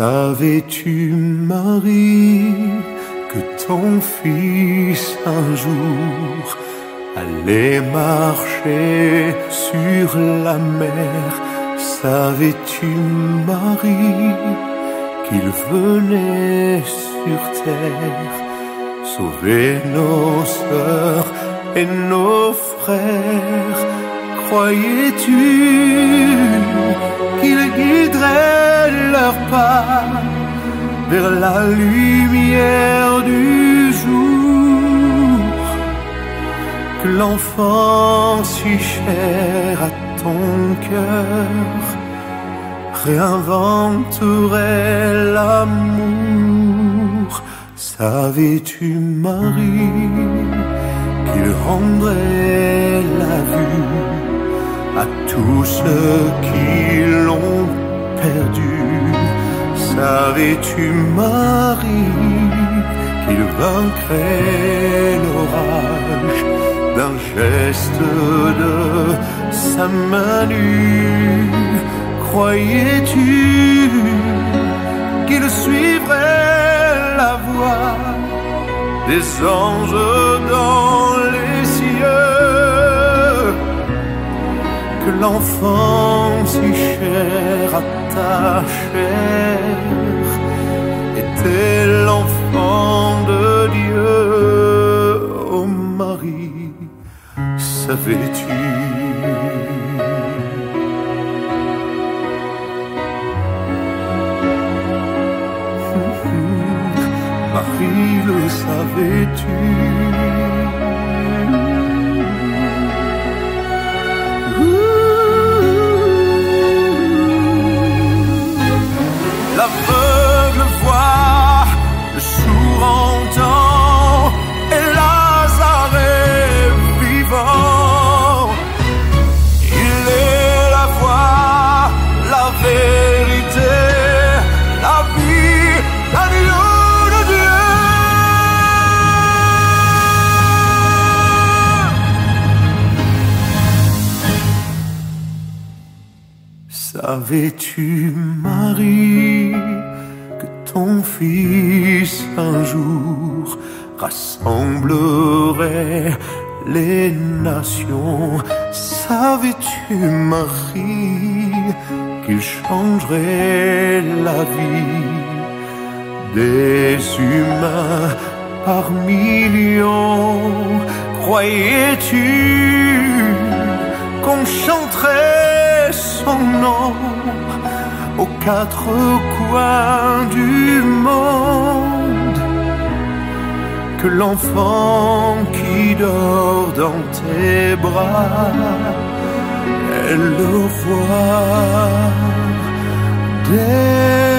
Savais-tu, Marie, que ton fils un jour allait marcher sur la mer? Savais-tu, Marie, qu'il venait sur terre sauver nos sœurs et nos frères? Croyais-tu qu'il guiderait leurs pas vers la lumière du jour? Que l'enfant si cher à ton cœur réinventerait l'amour? Savais-tu, Marie, qu'il rendrait la vue à tous ceux qui l'ont perdu? Savais-tu, Marie, qu'il vaincrait l'orage d'un geste de sa main nue? Croyais-tu qu'il suivrait la voie des anges dans les cieux? Que l'enfant si cher à ta chair était l'enfant de Dieu? Oh Marie, savais-tu? Marie, le savais-tu? L'aveugle voit, le sourd entend, et Lazare est vivant. Il est la voie, la vérité, la vie, l'agneau de Dieu. Savais-tu, Marie, que ton fils un jour rassemblerait les nations? Savais-tu, Marie, qu'il changerait la vie des humains par millions? Croyais-tu qu'on chanterait son nom aux quatre coins du monde? Que l'enfant qui dort dans tes bras est le roi des